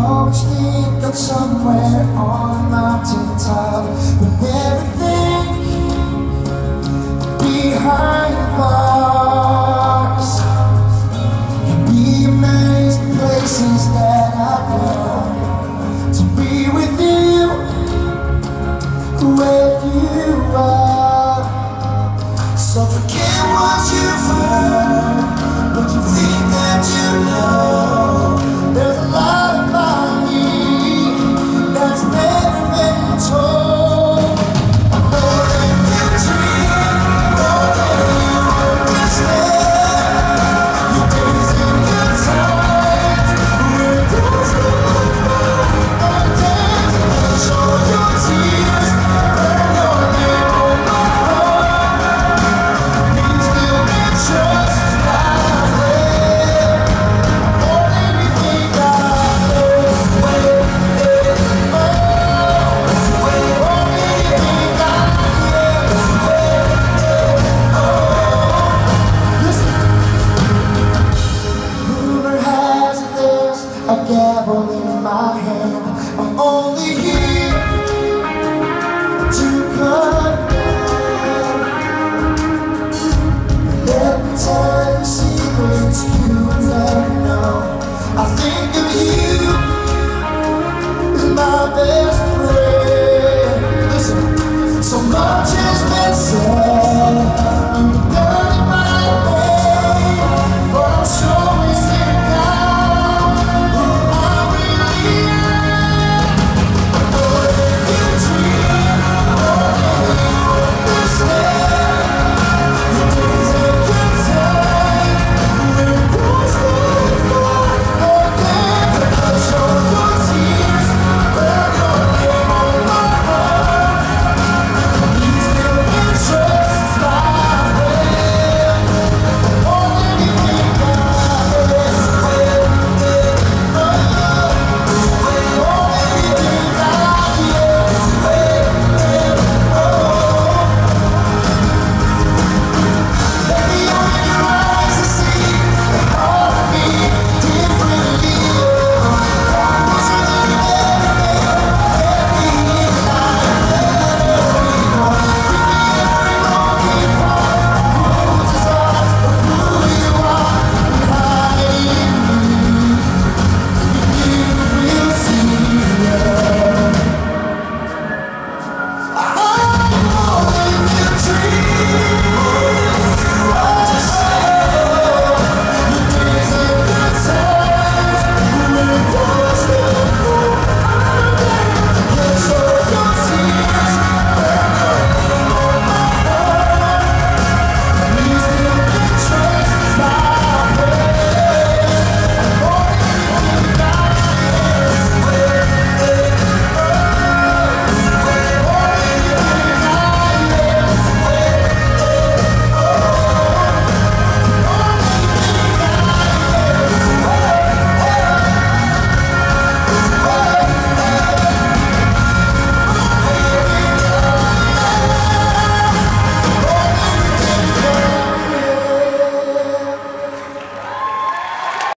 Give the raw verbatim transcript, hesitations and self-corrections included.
always think I'm somewhere on a mountaintop with everything behind bars. You'd be amazed at places that I go to be with you where you are. So forget what you've heard, what you think that you know. There's a lot about me that's never been told. I know that you dream more than you understand. Your days and your times, your days and your days, and show your tears, burn your name on my heart. We still can trust right away. More than we think I know. Wait, wait, oh, wait, more than we think I know. Wait, wait, oh. Listen. Rumor has it there's a gavel in my hand.